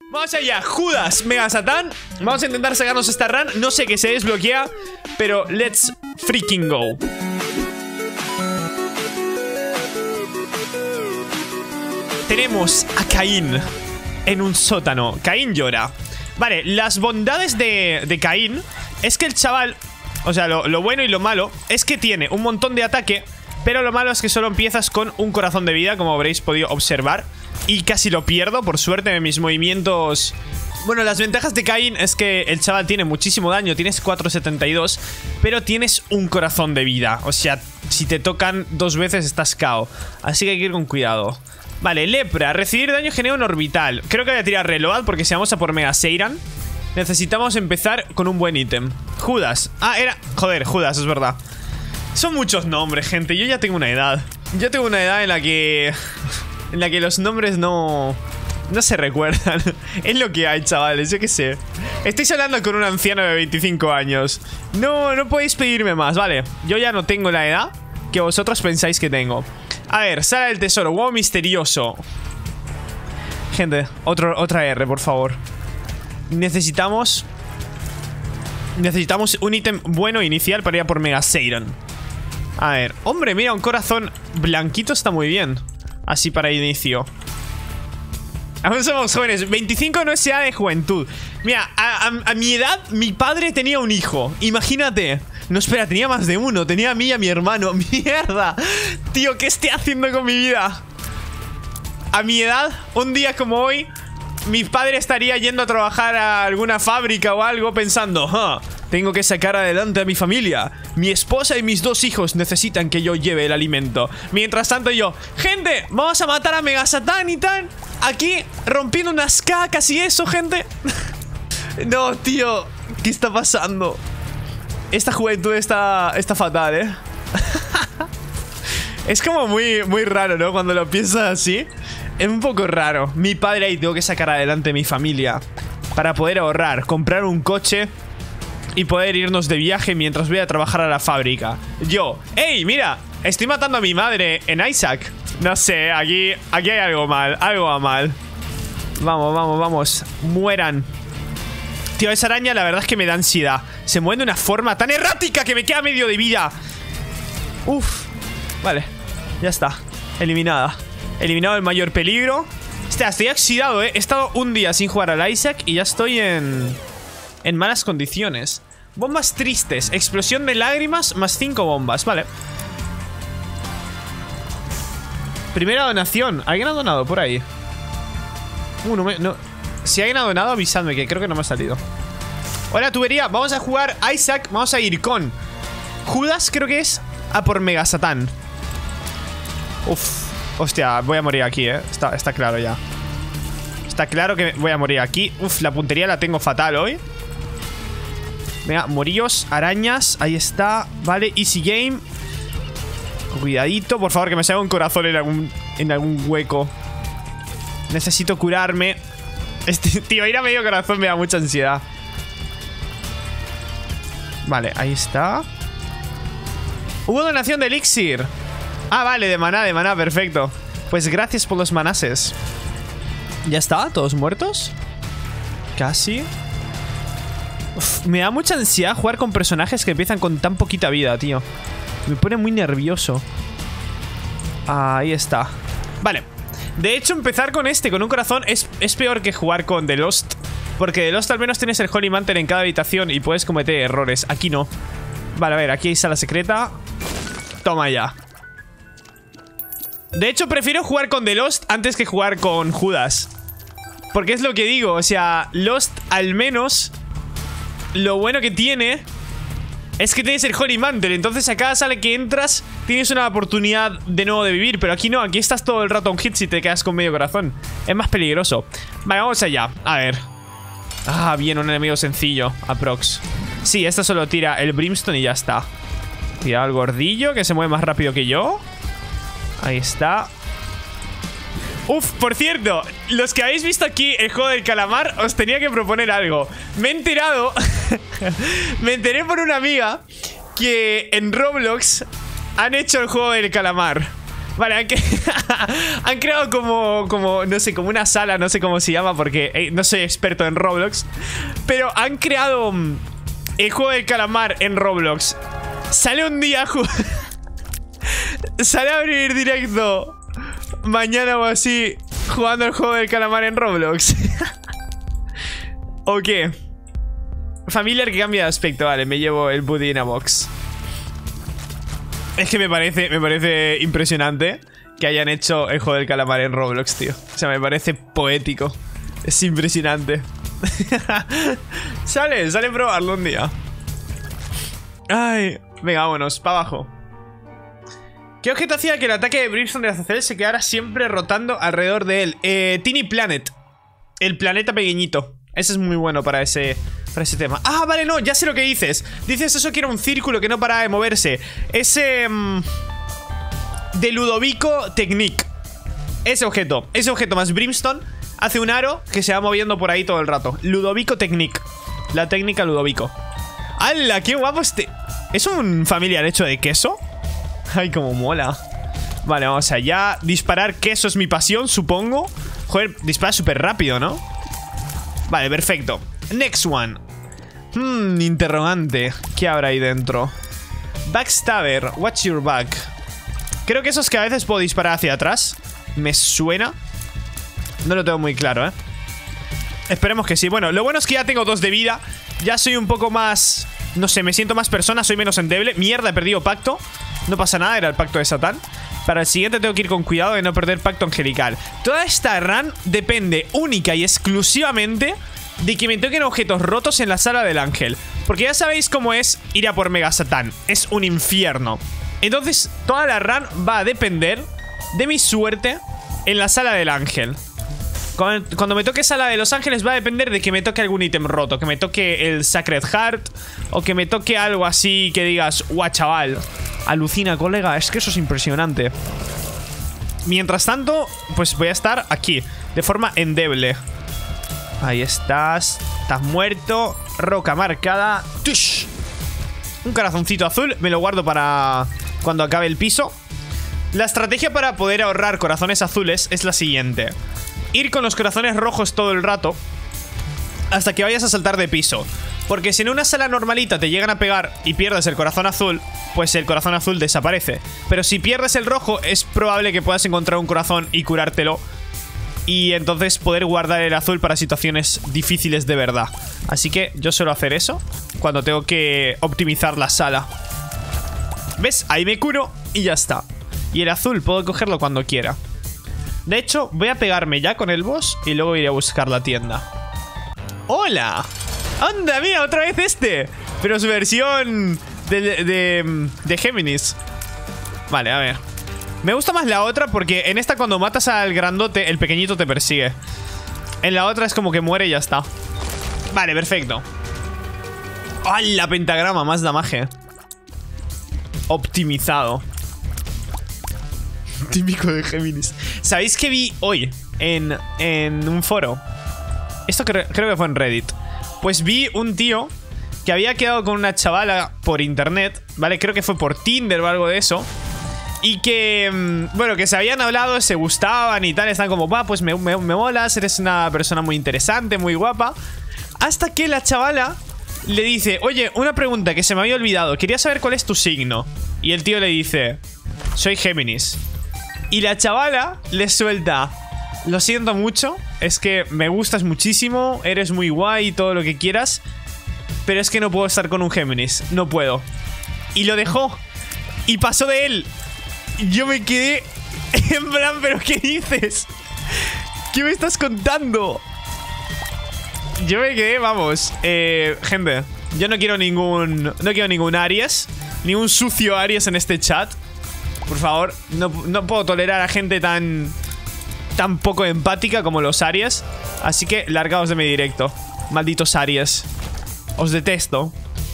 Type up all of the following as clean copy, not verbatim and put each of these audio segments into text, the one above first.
Vamos allá, Judas, Mega Satán. Vamos a intentar sacarnos esta run. No sé qué se desbloquea, pero let's freaking go. Tenemos a Caín en un sótano. Caín llora. Vale, las bondades de Caín es que el chaval, o sea, lo bueno y lo malo es que tiene un montón de ataque, pero lo malo es que solo empiezas con un corazón de vida, como habréis podido observar. Y casi lo pierdo, por suerte, en mis movimientos. Bueno, las ventajas de Caín es que el chaval tiene muchísimo daño. Tienes 472, pero tienes un corazón de vida. O sea, si te tocan 2 veces estás KO. Así que hay que ir con cuidado. Vale, lepra, recibir daño genera un orbital. Creo que voy a tirar reload porque si vamos a por Mega Seiran necesitamos empezar con un buen ítem. Judas, era... Joder, Judas, es verdad. Son muchos nombres, gente, yo ya tengo una edad. Yo tengo una edad en la que los nombres no se recuerdan. Es lo que hay, chavales, yo qué sé. Estáis hablando con un anciano de 25 años. No podéis pedirme más, vale. Yo ya no tengo la edad que vosotros pensáis que tengo. A ver, sala del tesoro, huevo misterioso. Gente, otra R, por favor. Necesitamos un ítem bueno inicial para ir a por Mega Seiran. A ver, hombre, mira, un corazón blanquito está muy bien. Así para inicio. Aún somos jóvenes, 25 no es edad de juventud. Mira, a mi edad, mi padre tenía un hijo. Imagínate. No, espera, tenía más de uno. Tenía a mí y a mi hermano. ¡Mierda! Tío, ¿qué estoy haciendo con mi vida? A mi edad, un día como hoy, mi padre estaría yendo a trabajar a alguna fábrica o algo pensando, tengo que sacar adelante a mi familia. Mi esposa y mis 2 hijos necesitan que yo lleve el alimento. Mientras tanto yo, gente, vamos a matar a Mega Satán y tal. Aquí, rompiendo unas cacas y eso, gente. No, tío, ¿qué está pasando? Esta juventud está fatal, ¿eh? Es como muy raro, ¿no? Cuando lo piensas así. Es un poco raro. Mi padre ahí, tengo que sacar adelante a mi familia para poder ahorrar, comprar un coche y poder irnos de viaje mientras voy a trabajar a la fábrica. Yo, ¡ey, mira! Estoy matando a mi madre en Isaac. No sé, aquí hay algo mal. Algo va mal. Vamos. Mueran. Tío, esa araña la verdad es que me da ansiedad. Se mueve de una forma tan errática que me queda medio de vida. Uf. Vale, ya está. Eliminada. Eliminado el mayor peligro. Estoy oxidado, He estado un día sin jugar al Isaac y ya estoy en malas condiciones. Bombas tristes. Explosión de lágrimas más 5 bombas. Vale. Primera donación. ¿Alguien ha donado por ahí? No. Si alguien ha donado, avisadme, que creo que no me ha salido. Hola, tubería. Vamos a jugar Isaac. Vamos a ir con Judas, creo que es, a por Mega Satán. Uf. Hostia, voy a morir aquí, Está claro ya. Está claro que voy a morir aquí. Uf, la puntería la tengo fatal hoy. Venga, moríos, arañas. Ahí está, vale, easy game. Cuidadito, por favor, que me salga un corazón en algún hueco. Necesito curarme. Tío, ir a medio corazón me da mucha ansiedad. Vale, ahí está. Hubo donación de elixir. Ah, vale, de maná, perfecto. Pues gracias por los manases. ¿Ya está? ¿Todos muertos? Casi. Uf, me da mucha ansiedad jugar con personajes que empiezan con tan poquita vida, tío. Me pone muy nervioso. Ahí está. Vale. De hecho, empezar con con un corazón es peor que jugar con The Lost. Porque The Lost al menos tienes el Holy Mantle en cada habitación y puedes cometer errores. Aquí no. Vale, a ver, aquí hay sala secreta. Toma ya. De hecho, prefiero jugar con The Lost antes que jugar con Judas. Porque es lo que digo, o sea, Lost al menos lo bueno que tiene es que tienes el Holy Mantle. Entonces a cada sala que entras tienes una oportunidad de nuevo de vivir. Pero aquí no, aquí estás todo el rato on hit si te quedas con medio corazón. Es más peligroso. Vale, vamos allá, a ver. Ah, bien, un enemigo sencillo, aprox. Sí, esta solo tira el Brimstone y ya está. Tira al gordillo que se mueve más rápido que yo. Ahí está. Uf, por cierto, los que habéis visto aquí el juego del calamar, os tenía que proponer algo. Me he enterado me enteré por una amiga que en Roblox han hecho el juego del calamar. Vale, han creado como, no sé, como una sala, no sé cómo se llama porque no soy experto en Roblox. Pero han creado el juego del calamar en Roblox. Sale un día, sale a abrir directo mañana o así, jugando el juego del calamar en Roblox. ¿O qué? Familiar que cambia de aspecto. Vale, me llevo el Buddy in a box. Es que me parece impresionante que hayan hecho el juego del calamar en Roblox, tío. O sea, me parece poético. Es impresionante. Sale a probarlo un día. Ay, venga, vámonos, para abajo. ¿Qué objeto hacía que el ataque de Brimstone de Azazel se quedara siempre rotando alrededor de él? Teeny Planet. El planeta pequeñito. Ese es muy bueno para ese tema. Ah, vale, no, ya sé lo que dices. Dices eso que era un círculo que no paraba de moverse. Ese... de Ludovico Technique. Ese objeto más Brimstone hace un aro que se va moviendo por ahí todo el rato. Ludovico Technique. La técnica Ludovico. ¡Hala! ¡Qué guapo este! ¿Es un familiar hecho de queso? Ay, cómo mola. Vale, vamos allá. Disparar queso es mi pasión, supongo. Joder, dispara súper rápido, ¿no? Vale, perfecto. Next one. Interrogante. ¿Qué habrá ahí dentro? Backstabber. Watch your back. Creo que esos que a veces puedo disparar hacia atrás. Me suena. No lo tengo muy claro, ¿eh? Esperemos que sí. Bueno, lo bueno es que ya tengo 2 de vida. Ya soy un poco más... no sé, me siento más persona, soy menos endeble. Mierda, he perdido pacto. No pasa nada, era el pacto de Satán. Para el siguiente tengo que ir con cuidado de no perder pacto angelical. Toda esta run depende única y exclusivamente de que me toquen objetos rotos en la sala del ángel. Porque ya sabéis cómo es ir a por Mega Satán. Es un infierno. Entonces, toda la run va a depender de mi suerte en la sala del ángel. Cuando me toque sala de los ángeles va a depender de que me toque algún ítem roto. Que me toque el Sacred Heart. O que me toque algo así que digas, guau, chaval, alucina, colega, es que eso es impresionante. Mientras tanto, pues voy a estar aquí, de forma endeble. Ahí estás. Estás muerto. Roca marcada. ¡Tush! Un corazoncito azul. Me lo guardo para cuando acabe el piso. La estrategia para poder ahorrar corazones azules es la siguiente: ir con los corazones rojos todo el rato hasta que vayas a saltar de piso. Porque si en una sala normalita te llegan a pegar y pierdes el corazón azul, pues el corazón azul desaparece. Pero si pierdes el rojo, es probable que puedas encontrar un corazón y curártelo. Y entonces poder guardar el azul para situaciones difíciles de verdad. Así que yo suelo hacer eso cuando tengo que optimizar la sala. ¿Ves? Ahí me curo y ya está. Y el azul puedo cogerlo cuando quiera. De hecho, voy a pegarme ya con el boss y luego iré a buscar la tienda. ¡Hola! ¡Anda, mira, otra vez este! Pero su versión de Géminis. Vale, a ver. Me gusta más la otra porque en esta cuando matas al grandote, el pequeñito te persigue. En la otra es como que muere y ya está. Vale, perfecto. ¡Hala! Pentagrama, más damaje. Optimizado. Típico de Géminis. ¿Sabéis qué vi hoy en un foro? Esto creo que fue en Reddit. Pues vi un tío que había quedado con una chavala por internet, ¿vale? Creo que fue por Tinder o algo de eso. Y que, bueno, que se habían hablado, se gustaban y tal. Están como, va, pues me molas, eres una persona muy interesante, muy guapa. Hasta que la chavala le dice, oye, una pregunta que se me había olvidado. Quería saber cuál es tu signo. Y el tío le dice, soy Géminis. Y la chavala le suelta, lo siento mucho, es que me gustas muchísimo, eres muy guay y todo lo que quieras, pero es que no puedo estar con un Géminis, no puedo. Y lo dejó. Y pasó de él. Yo me quedé en plan, ¿pero qué dices? ¿Qué me estás contando? Yo me quedé, vamos, gente, yo no quiero ningún Aries, ningún sucio Aries en este chat. Por favor, no puedo tolerar a gente tan poco empática como los Aries. Así que largaos de mi directo, malditos Aries. Os detesto.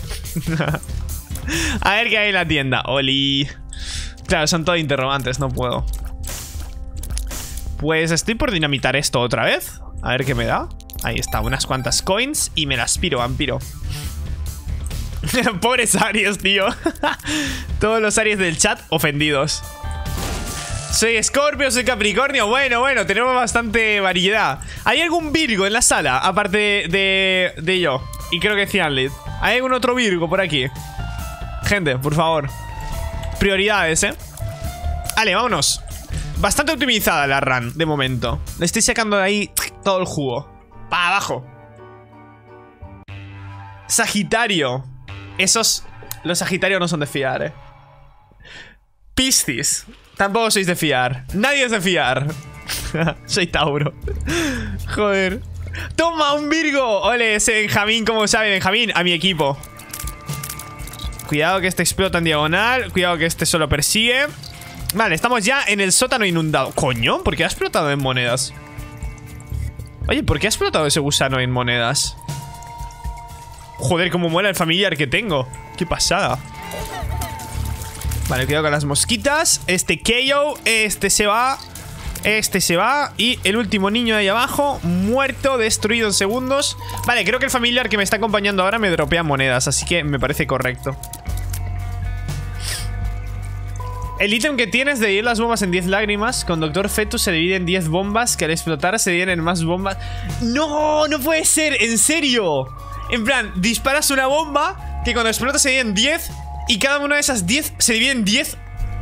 A ver qué hay en la tienda. Oli. Claro, son todo interrogantes, no puedo. Pues estoy por dinamitar esto otra vez. A ver qué me da. Ahí está, unas cuantas coins y me las piro, vampiro. Pobres Aries, tío. Todos los Aries del chat ofendidos. Soy Scorpio, soy Capricornio. Bueno, tenemos bastante variedad. ¿Hay algún Virgo en la sala? Aparte de yo. Y creo que Cianlit. ¿Hay algún otro Virgo por aquí? Gente, por favor. Prioridades, Vale, vámonos. Bastante optimizada la run, de momento. Le estoy sacando de ahí todo el jugo. Para abajo. Sagitario. Los Sagitarios no son de fiar, Piscis. Tampoco sois de fiar. Nadie es de fiar. Soy Tauro. Joder. ¡Toma, un Virgo! Ole, ese Benjamín, ¿cómo sabe Benjamín? A mi equipo. Cuidado que este explota en diagonal. Cuidado que este solo persigue. Vale, estamos ya en el sótano inundado. Coño, ¿por qué ha explotado en monedas? Oye, ¿por qué ha explotado ese gusano en monedas? Joder, cómo mola el familiar que tengo. Qué pasada. Vale, cuidado con las mosquitas. Este KO, este se va. Este se va. Y el último niño de ahí abajo, muerto, destruido en segundos. Vale, creo que el familiar que me está acompañando ahora me dropea monedas, así que me parece correcto. El ítem que tienes de dividir las bombas en 10 lágrimas. Con Doctor Fetus se divide en 10 bombas, que al explotar se dividen en más bombas. ¡No! ¡No puede ser! ¡En serio! En plan, disparas una bomba que cuando explota se divide en 10 y cada una de esas 10 se divide en 10.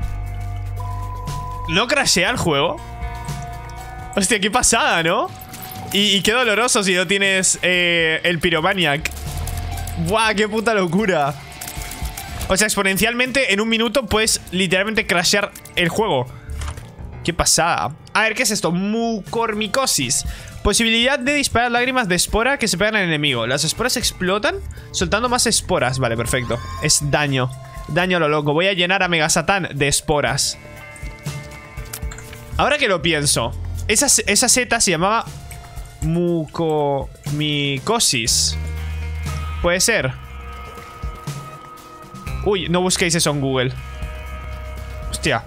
¿No crashea el juego? Hostia, qué pasada, ¿no? Y qué doloroso si no tienes el Pyromaniac. ¡Buah, qué puta locura! O sea, exponencialmente en un minuto puedes literalmente crashear el juego. ¡Qué pasada! A ver, ¿qué es esto? Mucormicosis. Posibilidad de disparar lágrimas de espora que se pegan al enemigo. Las esporas explotan soltando más esporas. Vale, perfecto. Es daño. Daño a lo loco. Voy a llenar a Mega Satán de esporas. Ahora que lo pienso, esa seta se llamaba mucomicosis. Puede ser. Uy, no busquéis eso en Google. Hostia.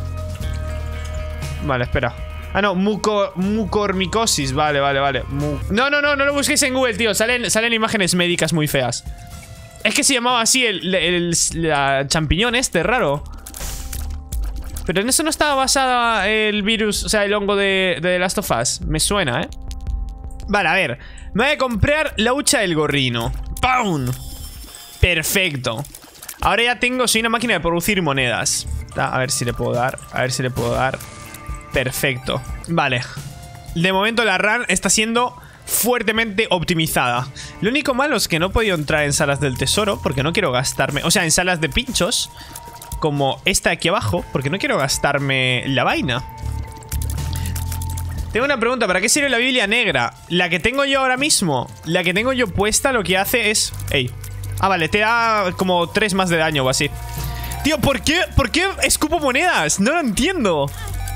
Vale, espera. Ah, no, mucormicosis. Vale. No lo busquéis en Google, tío. Salen imágenes médicas muy feas. Es que se llamaba así la champiñón raro. Pero en eso no estaba basada el virus, o sea, el hongo de The Last of Us. Me suena, Vale, a ver. Me voy a comprar la hucha del gorrino. ¡Pum! Perfecto. Ahora ya soy una máquina de producir monedas. A ver si le puedo dar. Perfecto. Vale. De momento la run está siendo fuertemente optimizada. Lo único malo es que no he podido entrar en salas del tesoro porque no quiero gastarme... O sea, en salas de pinchos como esta de aquí abajo, porque no quiero gastarme la vaina. Tengo una pregunta, ¿para qué sirve la Biblia negra? La que tengo yo ahora mismo, la que tengo yo puesta, lo que hace es... ¡Ey! Ah, vale, te da como 3 más de daño o así. Tío, ¿por qué escupo monedas? No lo entiendo.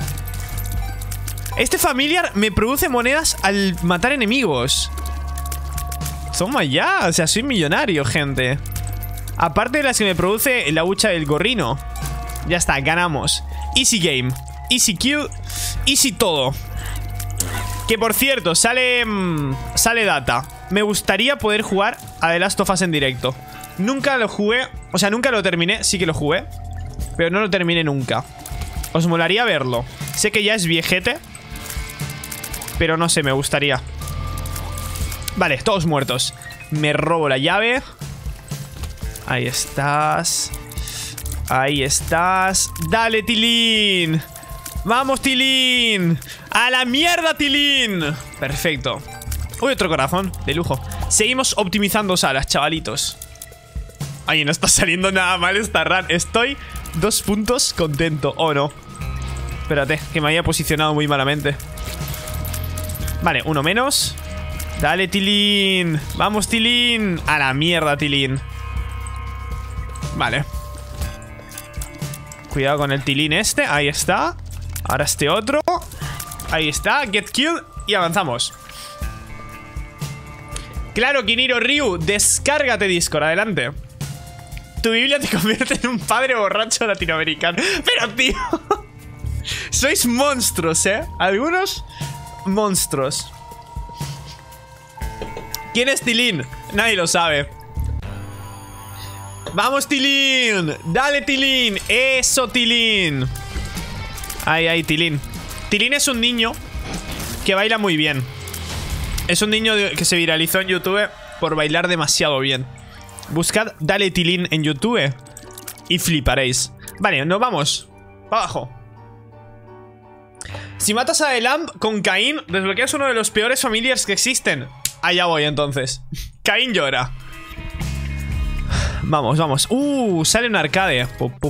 Este familiar me produce monedas al matar enemigos. Toma ya, o sea, soy millonario, gente. Aparte de las que me produce la hucha del gorrino. Ya está, ganamos. Easy game, easy kill, easy todo. Que por cierto, sale data. Me gustaría poder jugar a The Last of Us en directo. Nunca lo jugué, o sea, nunca lo terminé. Sí que lo jugué, pero no lo terminé nunca. Os molaría verlo. Sé que ya es viejete, pero no sé, me gustaría. Vale, todos muertos. Me robo la llave. Ahí estás. Ahí estás. Dale, Tilín. Vamos, Tilín. A la mierda, Tilín. Perfecto. Uy, otro corazón, de lujo. Seguimos optimizando salas, chavalitos. Ay, no está saliendo nada mal esta run. Estoy 2 puntos contento. Oh, no. Espérate, que me había posicionado muy malamente. Vale, uno menos. Dale, Tilín. Vamos, Tilín. A la mierda, Tilín. Vale. Cuidado con el Tilín este. Ahí está. Ahora este otro. Ahí está. Get killed. Y avanzamos. Claro, Kiniro Ryu. Descárgate Discord. Adelante. Tu Biblia te convierte en un padre borracho latinoamericano. Pero, tío. Sois monstruos, Algunos monstruos. ¿Quién es Tilín? Nadie lo sabe. ¡Vamos, Tilín! ¡Dale, Tilín! ¡Eso, Tilín! Ahí, Tilín. Tilín es un niño que baila muy bien. Es un niño que se viralizó en YouTube por bailar demasiado bien. Buscad Dale Tilín en YouTube y fliparéis. Vale, nos vamos. Para abajo. Si matas a Elamp con Caín, desbloqueas uno de los peores familiars que existen. Allá voy entonces. Caín llora. Vamos. Sale un arcade.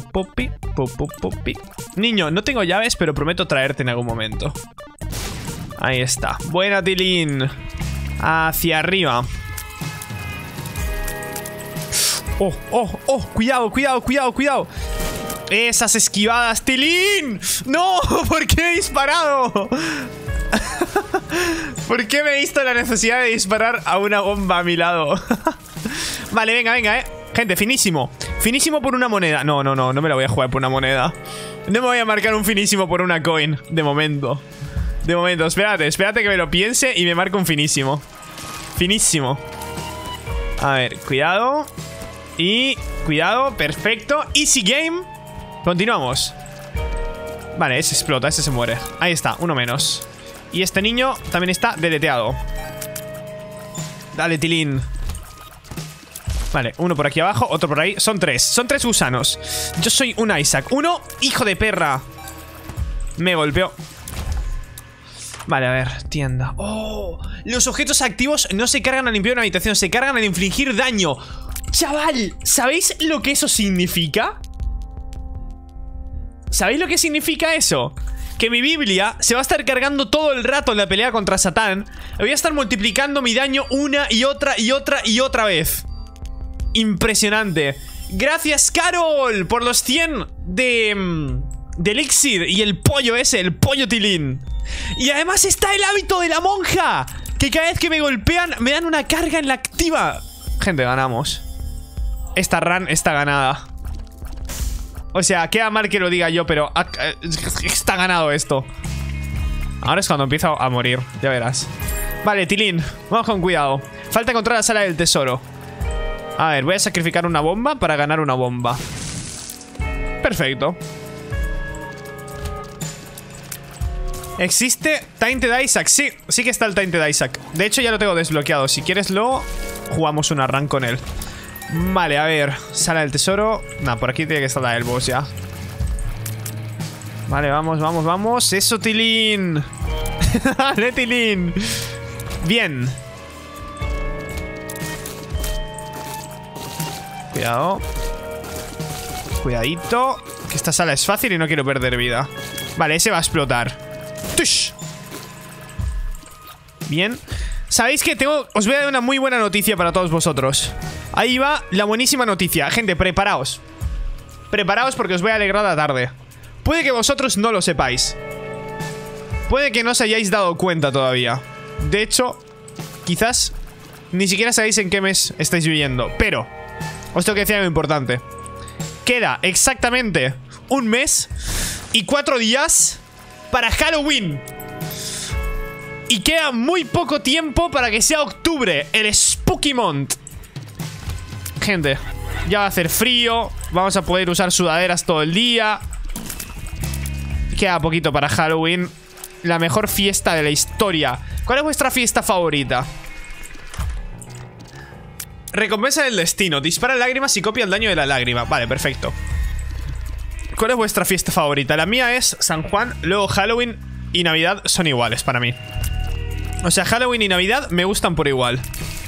Niño, no tengo llaves, pero prometo traerte en algún momento. Ahí está. Buena, Tilín. Hacia arriba. Cuidado. Esas esquivadas, Tilín. No, ¿por qué he disparado? ¿Por qué me he visto la necesidad de disparar a una bomba a mi lado? Vale, venga, gente, finísimo. Finísimo por una moneda. No me la voy a jugar por una moneda. No me voy a marcar un finísimo por una coin. De momento, espérate que me lo piense y me marco un finísimo. Finísimo. A ver, cuidado. Y cuidado, perfecto. Easy game. Continuamos. Vale, ese explota, ese se muere. Ahí está, uno menos. Y este niño también está deleteado. Dale, Tilín. Vale, uno por aquí abajo, otro por ahí. Son tres gusanos. Yo soy un Isaac. Uno, hijo de perra. Me golpeó. Vale, a ver, tienda. Oh, los objetos activos no se cargan al limpiar una habitación, se cargan al infligir daño. Chaval, ¿sabéis lo que eso significa? ¿Sabéis lo que significa eso? Que mi Biblia se va a estar cargando todo el rato en la pelea contra Satán. Voy a estar multiplicando mi daño una y otra vez. Impresionante. Gracias, Carol, por los 100 de Elixir. Y el pollo ese, el pollo Tilín. Y además está el hábito de la monja, que cada vez que me golpean me dan una carga en la activa. Gente, ganamos. Esta run está ganada. O sea, queda mal que lo diga yo, pero está ganado esto. Ahora es cuando empiezo a morir, ya verás. Vale, Tilín, vamos con cuidado. Falta encontrar la sala del tesoro. A ver, voy a sacrificar una bomba para ganar una bomba. Perfecto. ¿Existe Tainted Isaac? Sí, sí que está el Tainted Isaac. De hecho ya lo tengo desbloqueado. Si quieres luego jugamos una run con él. Vale, a ver, sala del tesoro. Nah, por aquí tiene que estar el boss ya. Vale, vamos. Eso, Tilín. Dale, Tilín. Bien. Cuidado. Cuidadito, que esta sala es fácil y no quiero perder vida. Vale, ese va a explotar. ¡Tush! Bien. ¿Sabéis que os voy a dar una muy buena noticia para todos vosotros? Ahí va la buenísima noticia. Gente, preparaos. Preparaos porque os voy a alegrar la tarde. Puede que vosotros no lo sepáis. Puede que no os hayáis dado cuenta todavía. De hecho, quizás ni siquiera sabéis en qué mes estáis viviendo. Pero os tengo que decir algo importante. Queda exactamente un mes y 4 días para Halloween. Y queda muy poco tiempo para que sea octubre, el Spooky Month. Gente, ya va a hacer frío. Vamos a poder usar sudaderas todo el día. Queda poquito para Halloween. La mejor fiesta de la historia. ¿Cuál es vuestra fiesta favorita? Recompensa del destino. Dispara lágrimas y copia el daño de la lágrima. Vale, perfecto. ¿Cuál es vuestra fiesta favorita? La mía es San Juan, luego Halloween y Navidad son iguales para mí. O sea, Halloween y Navidad me gustan por igual.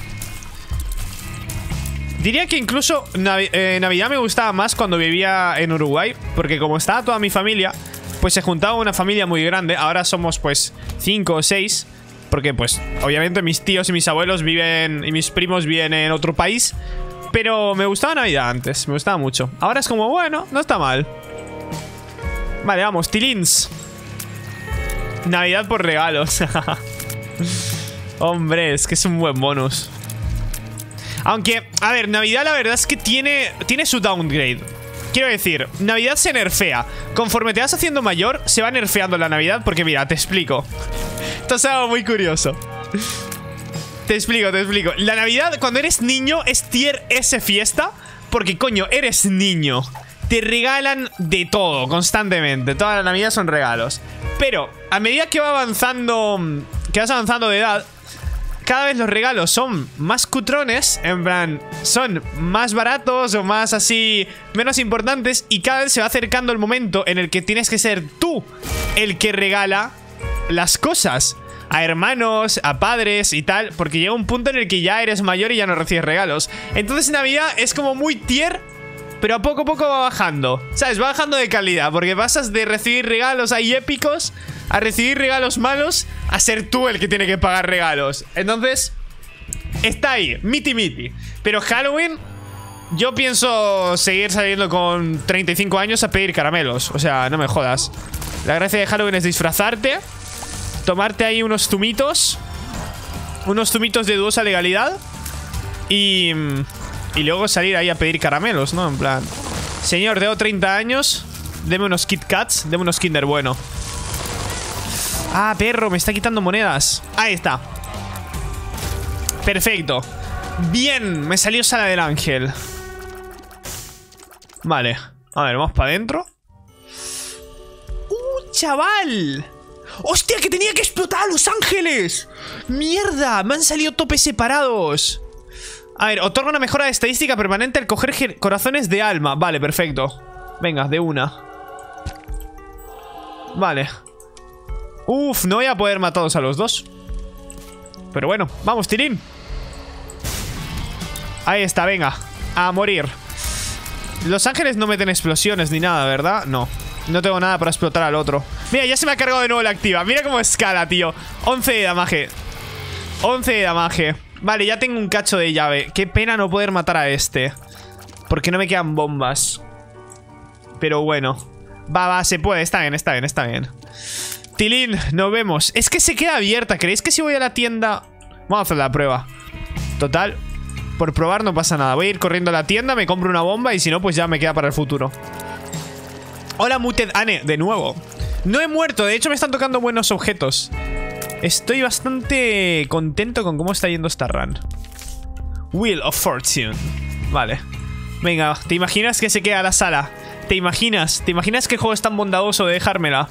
Diría que incluso Navidad me gustaba más cuando vivía en Uruguay, porque como estaba toda mi familia, pues se juntaba una familia muy grande. Ahora somos pues 5 o 6, porque pues obviamente mis tíos y mis abuelos viven y mis primos viven en otro país. Pero me gustaba Navidad antes, me gustaba mucho. Ahora es como, bueno, no está mal. Vale, vamos, Tilins. Navidad por regalos. Hombre, es que es un buen bonus. Aunque, a ver, Navidad la verdad es que tiene su downgrade. Quiero decir, Navidad se nerfea. Conforme te vas haciendo mayor, se va nerfeando la Navidad. Porque mira, te explico. Esto es algo muy curioso. Te explico. La Navidad, cuando eres niño, es tier S fiesta. Porque, coño, eres niño. te regalan de todo, constantemente. Toda la Navidad son regalos. Pero a medida que vas avanzando de edad, cada vez los regalos son más cutrones. En plan, son más baratos o más así, menos importantes. Y cada vez se va acercando el momento en el que tienes que ser tú el que regala las cosas a hermanos, a padres y tal, porque llega un punto en el que ya eres mayor y ya no recibes regalos. Entonces Navidad es como muy tier, pero a poco va bajando, ¿sabes? Va bajando de calidad, porque pasas de recibir regalos ahí épicos a recibir regalos malos, a ser tú el que tiene que pagar regalos. Entonces, está ahí, miti. Pero Halloween, yo pienso seguir saliendo con 35 años a pedir caramelos. O sea, no me jodas. La gracia de Halloween es disfrazarte, tomarte ahí unos zumitos de dudosa legalidad y luego salir ahí a pedir caramelos, ¿no? En plan, señor, tengo 30 años, deme unos Kit Kats, deme unos Kinder Bueno. Ah, perro, me está quitando monedas. Ahí está. Perfecto. Bien, me salió Sala del Ángel. Vale, a ver, vamos para adentro. ¡Chaval! ¡Hostia, que tenía que explotar a Los Ángeles! ¡Mierda! Me han salido topes separados. A ver, otorga una mejora de estadística permanente al coger corazones de alma. Vale, perfecto. Venga, de una. Vale. Uf, no voy a poder matarlos a los dos. Pero bueno, vamos, Tilín. Ahí está, venga. A morir. Los Ángeles no meten explosiones ni nada, ¿verdad? No. No tengo nada para explotar al otro. Mira, ya se me ha cargado de nuevo la activa. Mira cómo escala, tío. 11 de damaje. 11 de damaje. Vale, ya tengo un cacho de llave. Qué pena no poder matar a este, porque no me quedan bombas. Pero bueno. Va, se puede. Está bien. Tilín, nos vemos. Es que se queda abierta. ¿Creéis que si voy a la tienda? Vamos a hacer la prueba. Total, por probar no pasa nada. Voy a ir corriendo a la tienda, me compro una bomba y si no, pues ya me queda para el futuro. Hola, Muted Anne, de nuevo. No he muerto, de hecho me están tocando buenos objetos. Estoy bastante contento con cómo está yendo esta run. Wheel of Fortune. Vale. Venga, ¿te imaginas que se queda la sala? ¿Te imaginas que el juego es tan bondadoso de dejármela?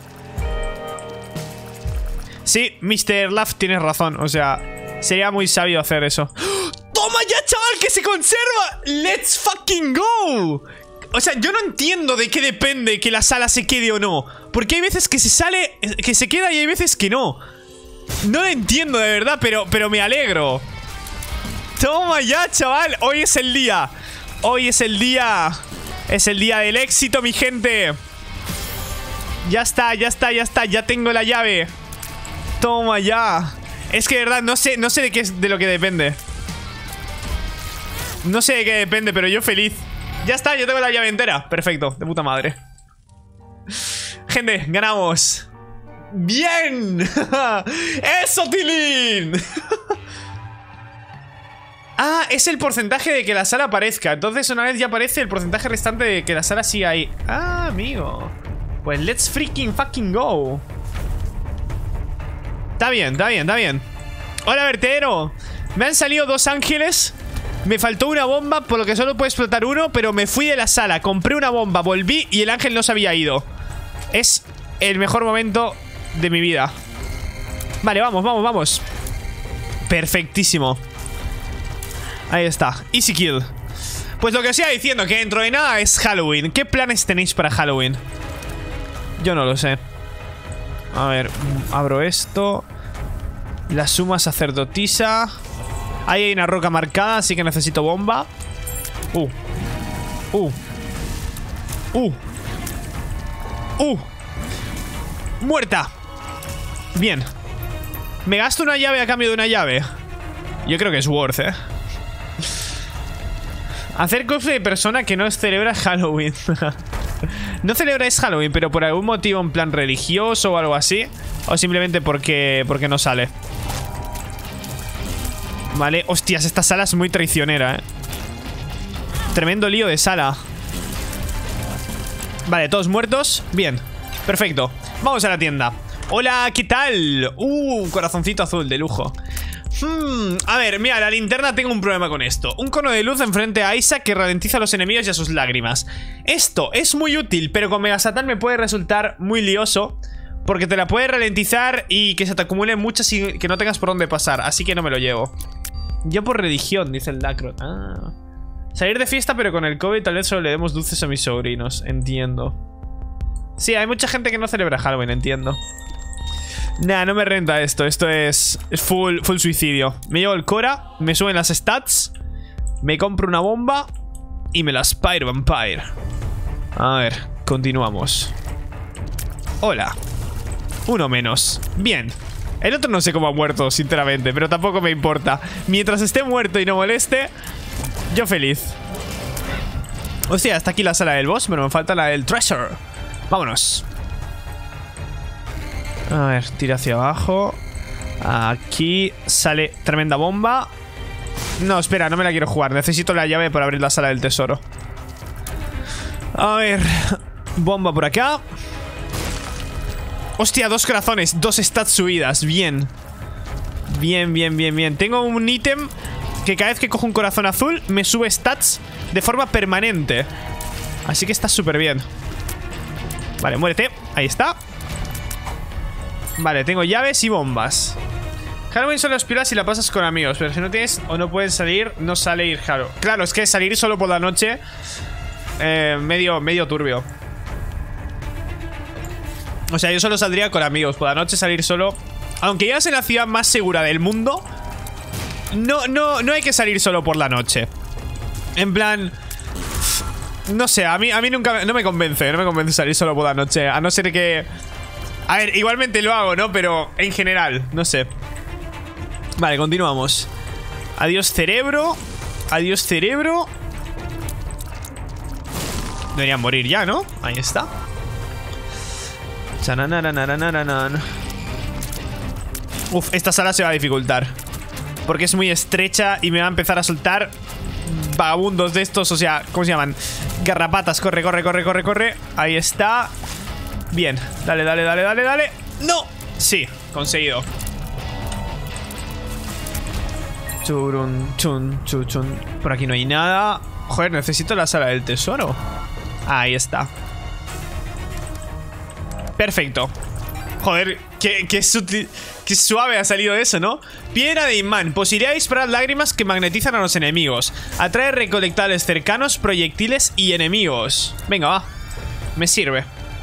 Sí, Mr. Love, tienes razón. O sea, sería muy sabio hacer eso. ¡Toma ya, chaval, que se conserva! ¡Let's fucking go! O sea, yo no entiendo de qué depende que la sala se quede o no. Porque hay veces que se sale, que se queda y hay veces que no. No lo entiendo de verdad, pero me alegro. Toma ya, chaval. Hoy es el día. Hoy es el día. Es el día del éxito, mi gente. Ya está. Ya tengo la llave. Toma ya. Es que de verdad no sé de qué es de lo que depende. No sé de qué depende, pero yo feliz. Ya está, yo tengo la llave entera. Perfecto, de puta madre. Gente, ganamos. ¡Bien! ¡Eso, Tilín! Ah, es el porcentaje de que la sala aparezca. Entonces una vez ya aparece, el porcentaje restante de que la sala siga ahí. Ah, amigo. Pues let's freaking fucking go. Está bien. Hola, vertedero. Me han salido 2 ángeles. Me faltó una bomba, por lo que solo puede explotar uno. Pero me fui de la sala, compré una bomba, volví y el ángel no se había ido. Es el mejor momento de mi vida. Vale, vamos. Perfectísimo. Ahí está, easy kill. Pues lo que os iba diciendo, que dentro de nada es Halloween. ¿Qué planes tenéis para Halloween? Yo no lo sé. A ver, abro esto. La suma sacerdotisa. Ahí hay una roca marcada, así que necesito bomba. Muerta. Bien. ¿Me gasto una llave a cambio de una llave? Yo creo que es worth, Hacer cosplay de persona que no celebra Halloween. No celebráis Halloween, pero por algún motivo en plan religioso o algo así. O simplemente porque no sale. Vale, hostias, esta sala es muy traicionera, Tremendo lío de sala. Vale, todos muertos. Bien, perfecto. Vamos a la tienda. Hola, ¿qué tal? Un corazoncito azul de lujo. A ver, mira, la linterna, tengo un problema con esto. Un cono de luz enfrente a Isaac que ralentiza a los enemigos y a sus lágrimas. Esto es muy útil, pero con Mega Satán me puede resultar muy lioso, porque te la puede ralentizar y que se te acumule muchas y que no tengas por dónde pasar. Así que no me lo llevo. Yo por religión, dice el Dacron. Salir de fiesta, pero con el COVID tal vez solo le demos dulces a mis sobrinos. Entiendo. Sí, hay mucha gente que no celebra Halloween, entiendo. Nah, no me renta esto. Esto es full suicidio. Me llevo el Cora, me suben las stats, me compro una bomba y me la Spire Vampire. A ver, continuamos. Hola. Uno menos. Bien. El otro no sé cómo ha muerto, sinceramente, pero tampoco me importa. Mientras esté muerto y no moleste, yo feliz. Hostia, está aquí la sala del boss, pero me falta la del Treasure. Vámonos. A ver, tira hacia abajo. Aquí sale tremenda bomba. No, espera, no me la quiero jugar. Necesito la llave para abrir la sala del tesoro. A ver, bomba por acá. Hostia, 2 corazones, 2 stats subidas. Bien. Bien. Tengo un ítem que cada vez que cojo un corazón azul me sube stats de forma permanente. Así que está súper bien. Vale, muérete, ahí está. Vale, tengo llaves y bombas. Halloween son los pilas si la pasas con amigos, pero si no tienes o no puedes salir, no sale ir Halloween. Claro, es que salir solo por la noche medio turbio. O sea, yo solo saldría con amigos. Por la noche salir solo, aunque ya en la ciudad más segura del mundo, no hay que salir solo por la noche. En plan, no sé, a mí nunca no me convence salir solo por la noche. A no ser que... A ver, igualmente lo hago, ¿no? Pero en general, no sé. Vale, continuamos. Adiós cerebro. Adiós cerebro. Deberían morir ya, ¿no? Ahí está. Uf, esta sala se va a dificultar, porque es muy estrecha y me va a empezar a soltar vagabundos de estos. O sea, ¿cómo se llaman? Garrapatas, corre. Ahí está. Bien, dale. ¡No! Sí, conseguido. Chun. Por aquí no hay nada. Joder, necesito la sala del tesoro. Ahí está. Perfecto. Joder, qué suave ha salido eso, ¿no? Piedra de imán. Posibilidad de disparar lágrimas que magnetizan a los enemigos. Atrae recolectables cercanos, proyectiles y enemigos. Venga, va. Me sirve.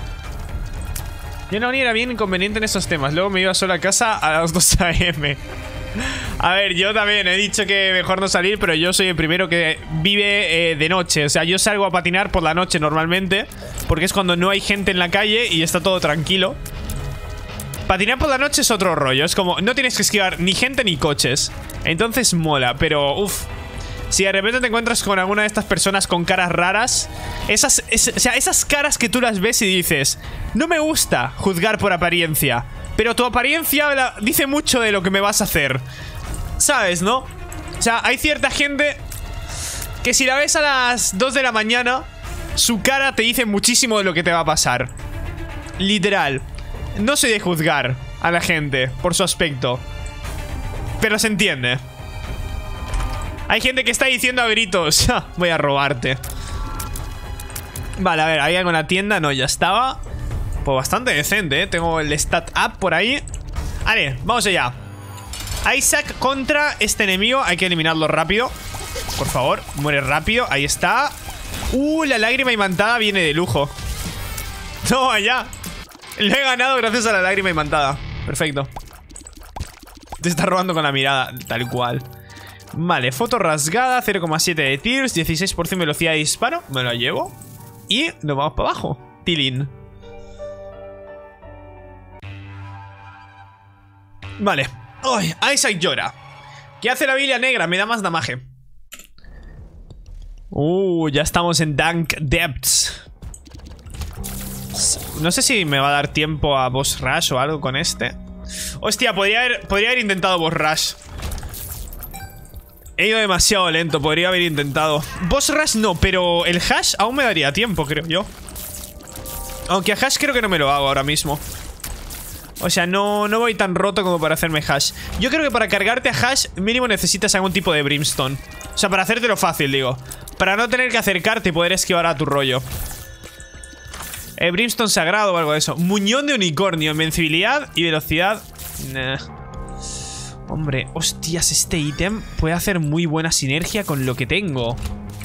Yo no era bien inconveniente en estos temas. Luego me iba solo a casa a las 2 AM. A ver, yo también he dicho que mejor no salir, pero yo soy el primero que vive de noche. O sea, yo salgo a patinar por la noche normalmente, porque es cuando no hay gente en la calle y está todo tranquilo. Patinar por la noche es otro rollo. Es como, no tienes que esquivar ni gente ni coches. Entonces mola, pero uff. Si de repente te encuentras con alguna de estas personas con caras raras, esas caras que tú las ves y dices, no me gusta juzgar por apariencia, pero tu apariencia dice mucho de lo que me vas a hacer, ¿sabes, no? O sea, hay cierta gente que si la ves a las 2 de la mañana, su cara te dice muchísimo de lo que te va a pasar. Literal. No soy de juzgar a la gente por su aspecto, pero se entiende. Hay gente que está diciendo a gritos, voy a robarte. Vale, a ver, ¿hay algo en la tienda? No, ya estaba. Pues bastante decente, ¿eh? Tengo el stat up por ahí. Vale, vamos allá. Isaac contra este enemigo. Hay que eliminarlo rápido. Por favor, muere rápido. Ahí está. La lágrima imantada viene de lujo. No, allá. Lo he ganado gracias a la lágrima imantada. Perfecto. Te está robando con la mirada, tal cual. Vale, foto rasgada, 0,7 de tears, 16% velocidad de disparo. Me lo llevo. Y nos vamos para abajo. Tilín. Vale. Uy, Isaac llora. ¿Qué hace la Biblia negra? Me da más damaje. Ya estamos en Dank Depths. No sé si me va a dar tiempo a Boss Rush o algo con este. Hostia, podría haber intentado Boss Rush. He ido demasiado lento, podría haber intentado. Boss Rush no, pero el Hash aún me daría tiempo, creo yo. Aunque a Hash creo que no me lo hago ahora mismo. O sea, no voy tan roto como para hacerme hash. Yo creo que para cargarte a hash mínimo necesitas algún tipo de brimstone. O sea, para hacértelo fácil, digo. Para no tener que acercarte y poder esquivar a tu rollo. Brimstone sagrado o algo de eso. Muñón de unicornio, invencibilidad y velocidad. Nah. Hombre, hostias, este ítem puede hacer muy buena sinergia con lo que tengo.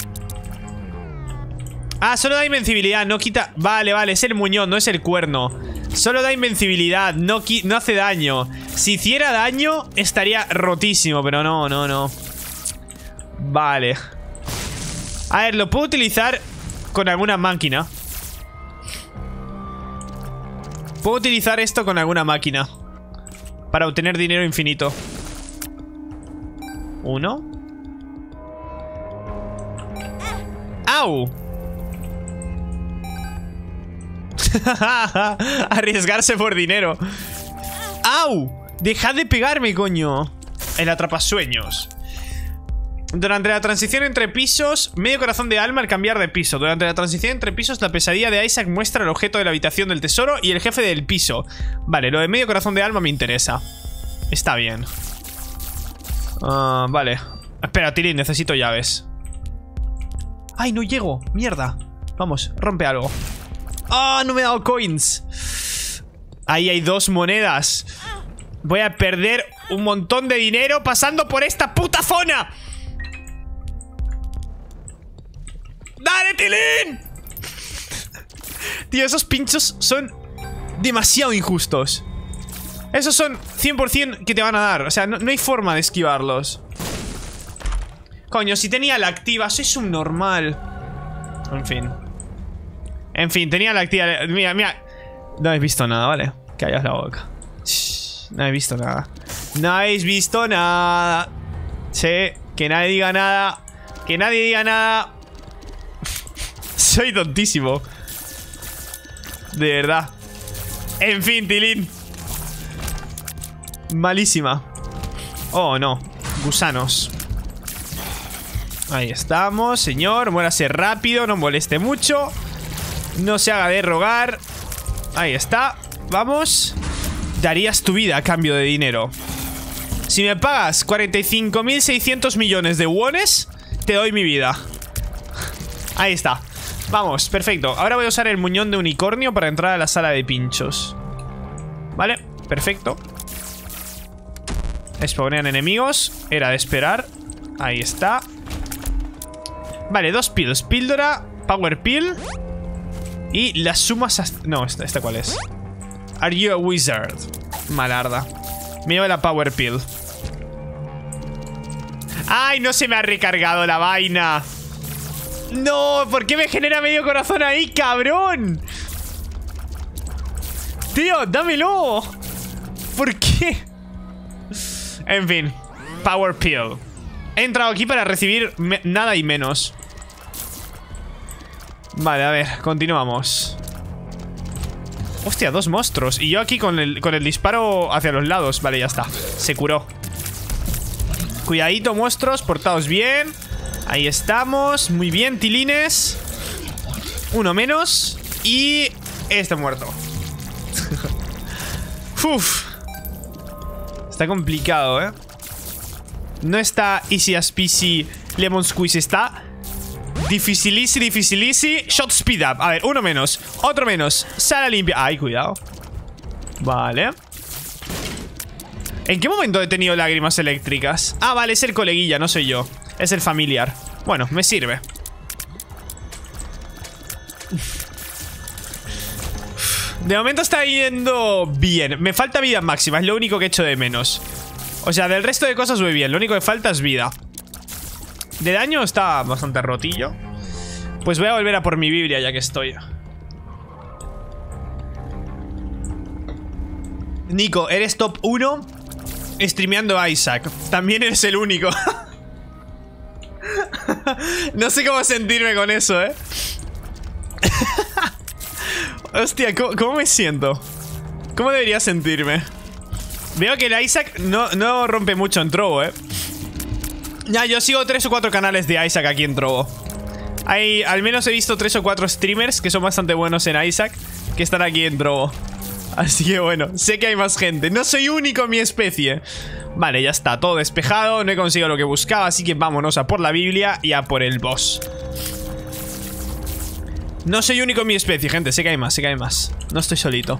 Ah, solo da invencibilidad, no quita... Vale, es el muñón, no es el cuerno. Solo da invencibilidad, no hace daño. Si hiciera daño, estaría rotísimo, pero no. Vale. A ver, lo puedo utilizar con alguna máquina. Puedo utilizar esto con alguna máquina para obtener dinero infinito. 1. ¡Au! Arriesgarse por dinero. ¡Au! Dejad de pegarme, coño. El atrapasueños. Durante la transición entre pisos, medio corazón de alma al cambiar de piso. Durante la transición entre pisos, la pesadilla de Isaac muestra el objeto de la habitación del tesoro y el jefe del piso. Vale, lo de medio corazón de alma me interesa. Está bien. Vale. Espera, Tilín, necesito llaves. ¡Ay, no llego! ¡Mierda! Vamos, rompe algo. ¡Ah! No me he dado coins. Ahí hay 2 monedas. Voy a perder un montón de dinero pasando por esta puta zona. ¡Dale, Tilín! Tío, esos pinchos son demasiado injustos. Esos son 100% que te van a dar. O sea, no hay forma de esquivarlos. Coño, si tenía la activa, soy subnormal. En fin, tenía la activa. Mira. No habéis visto nada, ¿vale? Callas la boca. Shh, no habéis visto nada. No habéis visto nada. Sí, que nadie diga nada. Que nadie diga nada. Soy tontísimo. De verdad. En fin, Tilín. Malísima. Oh, no. Gusanos. Ahí estamos, señor. Muérase rápido, no moleste mucho. No se haga de rogar. Ahí está. Vamos. Darías tu vida a cambio de dinero. Si me pagas 45.600 millones de wones, te doy mi vida. Ahí está. Vamos, perfecto. Ahora voy a usar el muñón de unicornio para entrar a la sala de pinchos. Vale, perfecto. Spawnean enemigos. Era de esperar. Ahí está. Vale, 2 pills. Píldora, power pill. Y las sumas... No, ¿esta cuál es? Are you a wizard? Malarda. Me lleva la power pill. ¡Ay, no se me ha recargado la vaina! ¡No! ¿Por qué me genera medio corazón ahí, cabrón? ¡Tío, dámelo! ¿Por qué? En fin. Power pill. He entrado aquí para recibir nada y menos. Vale, a ver, continuamos. Hostia, 2 monstruos. Y yo aquí con el disparo hacia los lados. Vale, ya está, se curó. Cuidadito, monstruos, portaos bien. Ahí estamos, muy bien, tilines. 1 menos. Y este muerto. Uf. Está complicado, ¿eh? No está easy as peasy lemon squeeze, está dificilísimo. Shot speed up. A ver, 1 menos, otro menos. Sala limpia. Ay, cuidado. Vale. ¿En qué momento he tenido lágrimas eléctricas? Ah, vale, es el coleguilla, no soy yo. Es el familiar. Bueno, me sirve. De momento está yendo bien. Me falta vida máxima, es lo único que echo de menos. O sea, del resto de cosas voy bien. Lo único que falta es vida. De daño está bastante rotillo. Pues voy a volver a por mi Biblia ya que estoy. Nico, eres top 1 streameando a Isaac. También eres el único. No sé cómo sentirme con eso, ¿eh? Hostia, ¿cómo me siento? ¿Cómo debería sentirme? Veo que el Isaac no rompe mucho en Trovo, ¿eh? Ya, yo sigo 3 o 4 canales de Isaac aquí en Trovo. Al menos he visto 3 o 4 streamers que son bastante buenos en Isaac, que están aquí en Trovo. Así que bueno, sé que hay más gente. No soy único en mi especie. Vale, ya está, todo despejado. No he conseguido lo que buscaba, así que vámonos a por la Biblia y a por el boss. No soy único en mi especie, gente. Sé que hay más, sé que hay más. No estoy solito.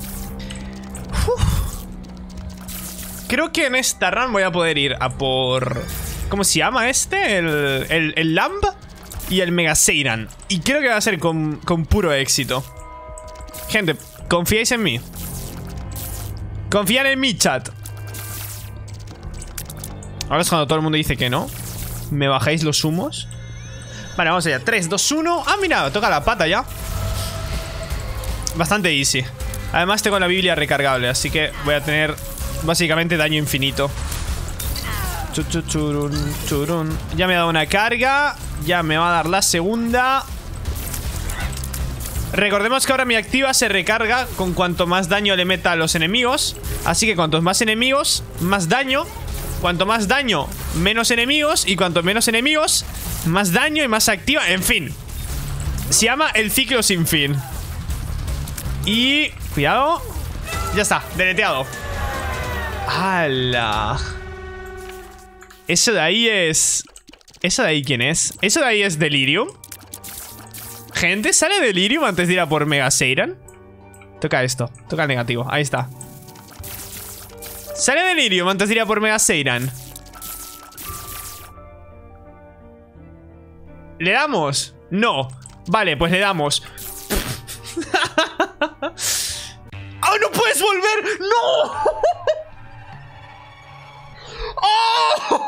Creo que en esta run voy a poder ir a por... ¿Cómo se llama este? El Lamb y el Mega Seiran. Y creo que va a ser con puro éxito. Gente, confiáis en mí. Confían en mi chat. Ahora es cuando todo el mundo dice que no. ¿Me bajáis los humos? Vale, vamos allá. 3, 2, 1. Ah, mira, toca la pata ya. Bastante easy. Además tengo la Biblia recargable, así que voy a tener básicamente daño infinito. Churun. Ya me ha dado una carga. Ya me va a dar la segunda. Recordemos que ahora mi activa se recarga con cuanto más daño le meta a los enemigos. Así que cuantos más enemigos, más daño. Cuanto más daño, menos enemigos. Y cuanto menos enemigos, más daño y más activa. En fin, se llama el ciclo sin fin. Y... cuidado. Ya está, deleteado. ¡Hala! Eso de ahí es... ¿Eso de ahí quién es? ¿Eso de ahí es Delirium? Gente, ¿sale Delirium antes de ir a por Mega Seiran? Toca esto, toca el negativo, ahí está. ¿Sale Delirium antes de ir a por Mega Seiran? ¿Le damos? No. Vale, pues le damos. ¡Oh, no puedes volver! ¡No! ¡Oh!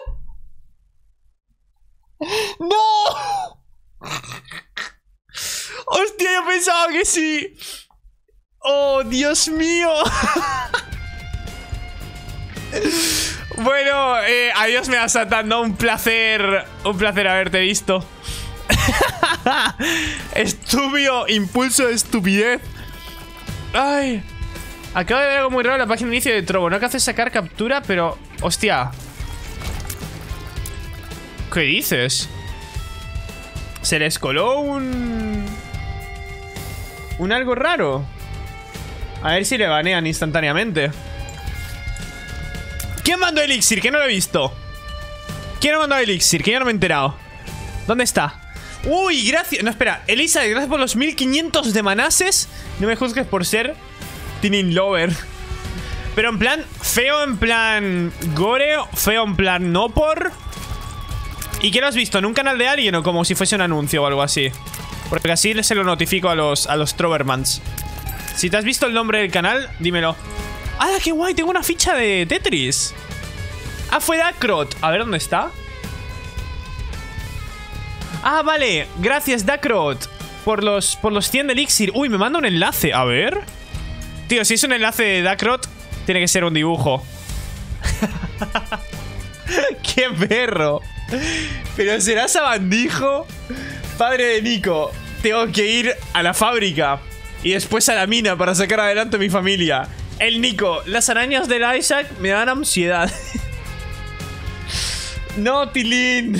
¡No! ¡Hostia, yo pensaba que sí! ¡Oh, Dios mío! Bueno, adiós Mega Satan, ¿no? Un placer haberte visto. Estúpido, impulso de estupidez. Ay. Acabo de ver algo muy raro en la página de inicio de Trovo. No alcancé a sacar captura, pero... hostia. ¿Qué dices? Se les coló un algo raro. A ver si le banean instantáneamente. ¿Quién mandó Elixir? Que no lo he visto. ¿Quién mandó Elixir? Que yo no me he enterado. ¿Dónde está? Uy, gracias. No, espera. Elisa, gracias por los 1500 de manases. No me juzgues por ser Tinin Lover. Pero en plan feo, en plan gore, feo en plan no por. ¿Y qué lo has visto? ¿En un canal de alguien o como si fuese un anuncio o algo así? Porque así se lo notifico a los Trovermans. Si te has visto el nombre del canal, dímelo. ¡Ah, qué guay! Tengo una ficha de Tetris. Ah, fue Dakrot. A ver, ¿dónde está? Ah, vale. Gracias, Dakrot. Por los 100 de Elixir. Uy, me manda un enlace. A ver. Tío, si es un enlace de Dakrot, tiene que ser un dibujo. ¡Qué perro! Pero será sabandijo. Padre de Nico, tengo que ir a la fábrica y después a la mina para sacar adelante a mi familia. El Nico, las arañas del Isaac me dan ansiedad. No, Tilín.